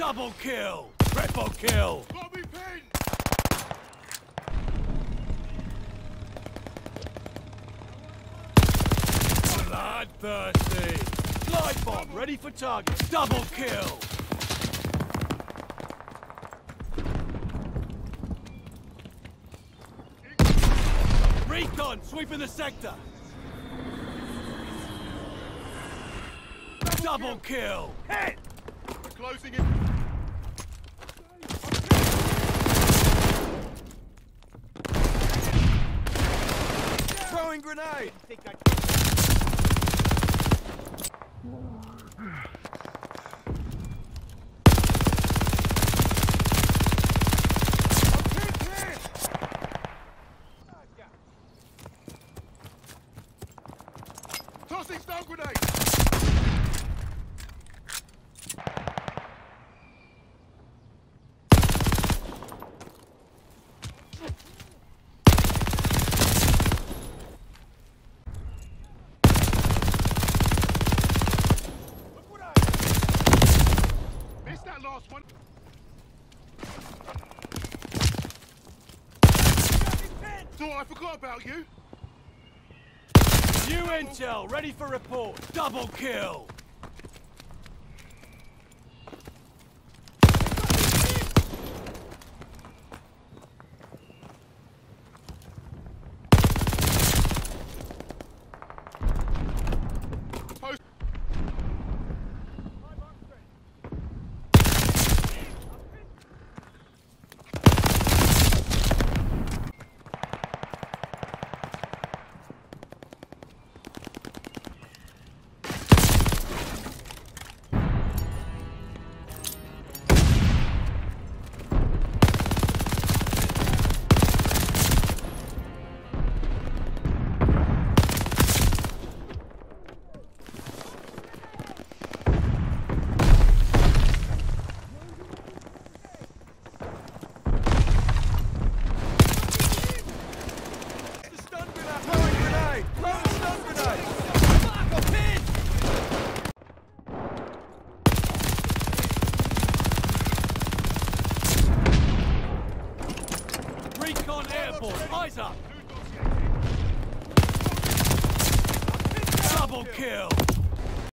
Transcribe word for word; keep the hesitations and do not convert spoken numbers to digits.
Double kill! Triple kill! Got me pinned! Bloodthirsty! Glide bomb ready for target! Double kill! Recon sweeping the sector! Double kill! Hit! We're closing in. Throwing grenade! Tossing stun grenade! Missed that last one. Thought I forgot about you. New intel, ready for report. Double kill. Post. Recon airborne, eyes up! Double kill!